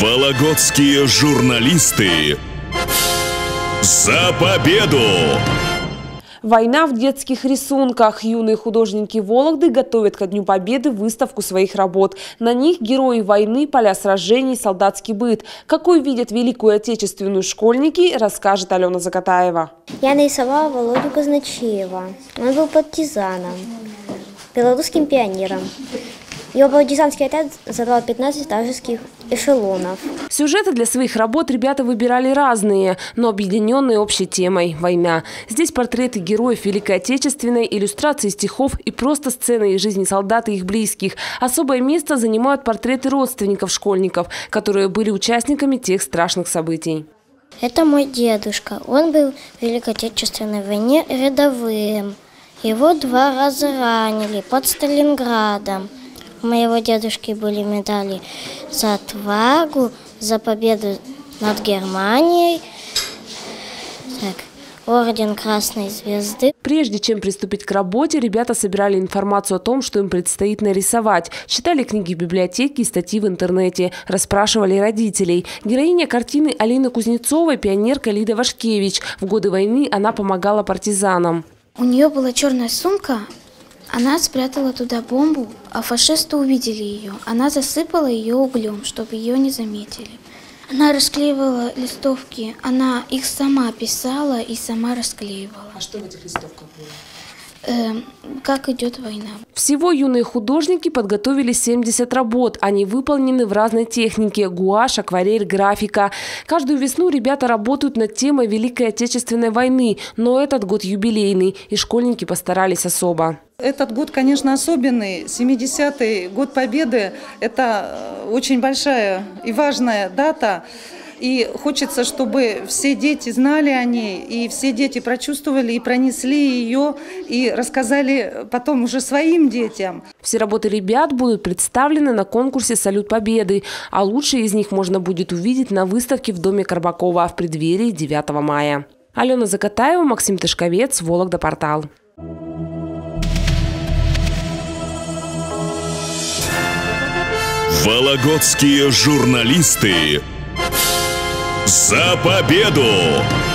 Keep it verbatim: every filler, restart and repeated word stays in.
Вологодские журналисты за победу! Война в детских рисунках. Юные художники Вологды готовят ко Дню Победы выставку своих работ. На них герои войны, поля сражений, солдатский быт. Какой видят Великую Отечественную школьники, расскажет Алена Закатаева. Я нарисовала Володю Казначеева. Он был партизаном, белорусским пионером. Его партизанский отряд забрал пятнадцать вражеских эшелонов. Сюжеты для своих работ ребята выбирали разные, но объединенные общей темой – война. Здесь портреты героев Великой Отечественной, иллюстрации стихов и просто сцены из жизни солдат и их близких. Особое место занимают портреты родственников школьников, которые были участниками тех страшных событий. Это мой дедушка. Он был в Великой Отечественной войне рядовым. Его два раза ранили под Сталинградом. У моего дедушки были медали за отвагу, за победу над Германией, так, орден Красной Звезды. Прежде чем приступить к работе, ребята собирали информацию о том, что им предстоит нарисовать. Читали книги в библиотеке и статьи в интернете. Расспрашивали родителей. Героиня картины Алины Кузнецовой – пионерка Лида Вашкевич. В годы войны она помогала партизанам. У нее была черная сумка. Она спрятала туда бомбу, а фашисты увидели ее. Она засыпала ее углем, чтобы ее не заметили. Она расклеивала листовки, она их сама писала и сама расклеивала. А что в этих листовках было? Э, как идет война. Всего юные художники подготовили семьдесят работ. Они выполнены в разной технике – гуашь, акварель, графика. Каждую весну ребята работают над темой Великой Отечественной войны. Но этот год юбилейный, и школьники постарались особо. Этот год, конечно, особенный. семидесятый год Победы – это очень большая и важная дата. И хочется, чтобы все дети знали о ней, и все дети прочувствовали и пронесли ее, и рассказали потом уже своим детям. Все работы ребят будут представлены на конкурсе «Салют Победы», а лучшие из них можно будет увидеть на выставке в Доме Карбакова в преддверии девятого мая. Алена Закатаева, Максим Тышковец, Вологда Портал. Вологодские журналисты за победу!